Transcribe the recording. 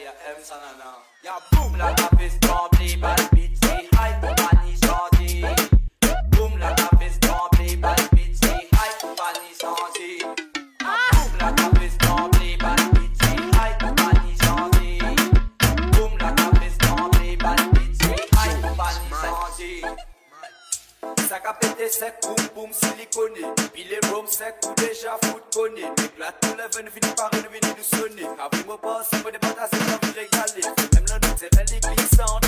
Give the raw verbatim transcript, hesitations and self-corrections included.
yeah, M Sanana. Yeah, boom, la tap is tremblé, palpite, c'est high pour Fanny Sandy. Boom, la tap is tremblé, palpite, c'est high pour Fanny Sandy. Boom, la tap is tremblé, palpite, c'est high pour Fanny Sandy. Boom, la tap is tremblé, palpite, c'est high pour Fanny Sandy. Ça a pété sec, boum boum siliconé. Puis les roms sec ou déjà foot conné. Mais là tout le venu finit par revenir nous sonner. Après moi pas, ça peut dépasser, ça veut régaler. Même l'un d'autres c'est belle et glissante.